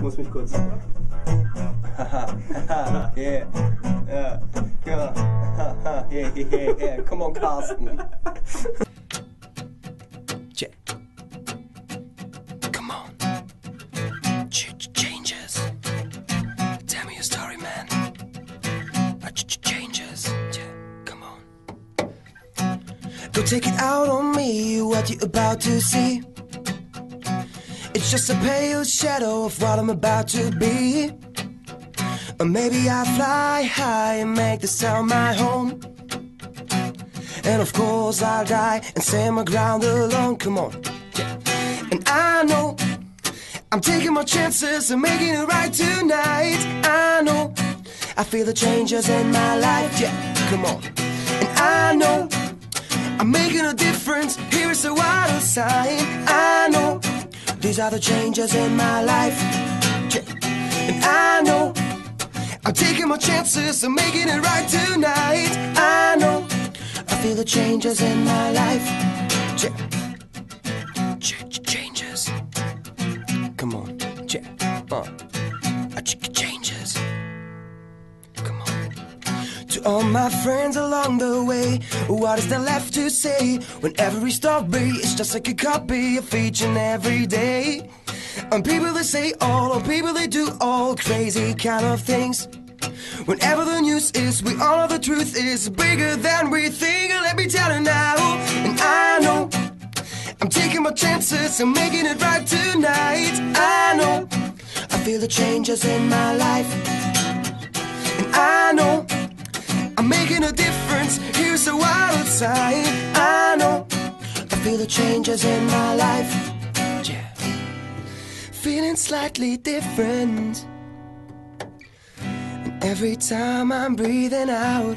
muss mich kurz. Haha, yeah. Yeah. Come on, Carsten. Check. Come on. Changes. Tell me your story, man. Changes. Come on. Don't take it out on me, what you about to see. It's just a pale shadow of what I'm about to be. Or maybe I fly high and make the sound my home. And of course I'll die and stand my ground alone. Come on, yeah. And I know I'm taking my chances and making it right tonight. I know I feel the changes in my life, yeah. Come on. And I know I'm making a difference. Here's a vital sign. I know these are the changes in my life, yeah. And I know I'm taking my chances and making it right tonight. I know I feel the changes in my life, yeah. Changes. Come on, yeah. Changes. Come on. To all my friends along the way, what is there left to say when every story is just like a copy of each and every day? And people that say all, or people that do all crazy kind of things. Whenever the news is, we all know the truth is bigger than we think. Let me tell you now. And I know I'm taking my chances and making it right tonight. I know I feel the changes in my life. And I know I'm making a difference. Here's a wild sign. I know I feel the changes in my life, yeah. Feeling slightly different. And every time I'm breathing out,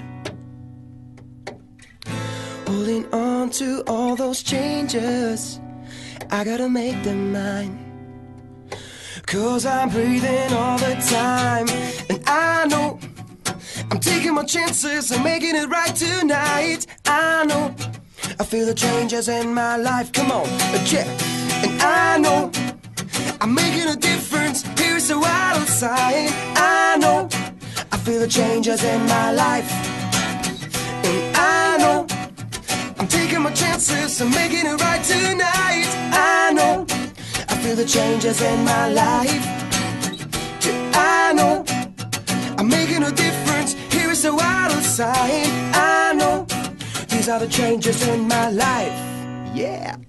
holding on to all those changes, I gotta make them mine. 'Cause I'm breathing all the time. And I know I'm taking my chances and making it right tonight. I know I feel the changes in my life. Come on, yeah. And I know I'm making a difference. Here's a vital sign. I know I feel the changes in my life. And I know I'm taking my chances and making it right tonight. I know I feel the changes in my life. I know I'm making a difference. Here is a vital sign. I know these are the changes in my life, yeah.